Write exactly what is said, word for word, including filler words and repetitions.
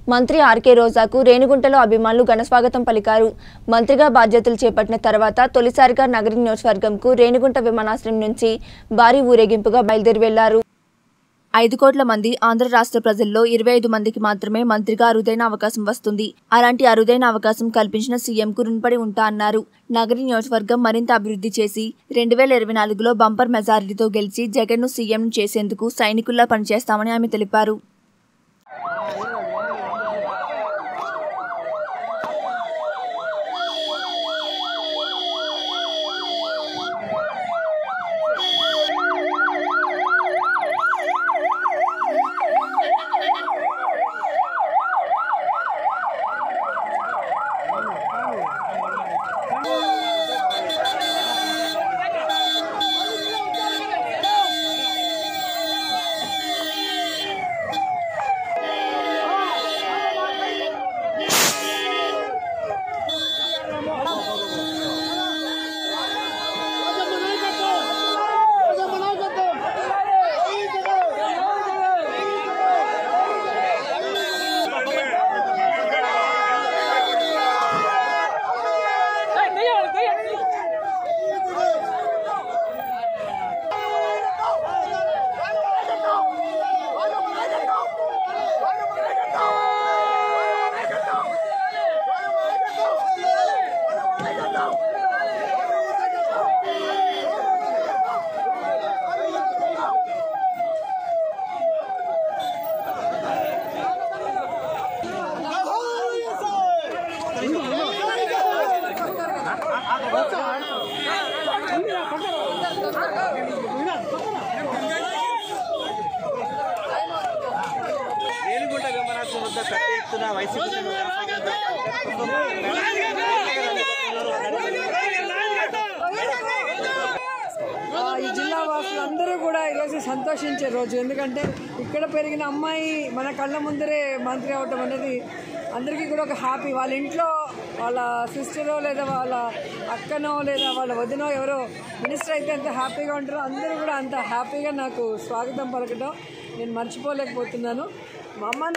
మంత్రి ఆర్కే రోజాకు రేణిగుంటలో అభిమానులు ఘనస్వాగతం పలికారు. మంత్రిగా బాధ్యతలు చేపట్టిన తర్వాత తొలిసారిగా నగరి నియోజకవర్గంకు రేణిగుంట విమానాశ్రయం నుంచి భారీ ఊరేగింపుగా బయలుదేరి వెళ్లారు. ఐదు కోట్ల మంది ఆంధ్ర రాష్ట్ర ప్రజల్లో ఇరవై ఐదు మందికి మాత్రమే మంత్రిగా అరుదైన అవకాశం వస్తుంది. అలాంటి అరుదైన అవకాశం కల్పించిన సీఎంకు రుణపడి ఉంటా అన్నారు. నగరి నియోజకవర్గం మరింత అభివృద్ధి చేసి రెండు వేల ఇరవై నాలుగులో బంపర్ మెజారిటీతో గెలిచి జగన్ను సీఎం చేసేందుకు సైనికుల్లా పనిచేస్తామని ఆమె తెలిపారు. రేణిగుంట విమానాశ్రయం వద్ద పెద్ద ఎత్తున వైసీపీ ఈ జిల్లా వాసులందరూ కూడా ఈరోజు సంతోషించే రోజు. ఎందుకంటే ఇక్కడ పెరిగిన అమ్మాయి మన కళ్ళ ముందరే మంత్రి అవటం అనేది అందరికీ కూడా ఒక హ్యాపీ. వాళ్ళ ఇంట్లో వాళ్ళ సిస్టరో లేదా వాళ్ళ అక్కనో లేదా వాళ్ళ వదినో ఎవరో మినిస్టర్ అయితే ఎంత హ్యాపీగా ఉంటారో అందరూ కూడా అంత హ్యాపీగా నాకు స్వాగతం పలకటం నేను మర్చిపోలేకపోతున్నాను. మా అమ్మ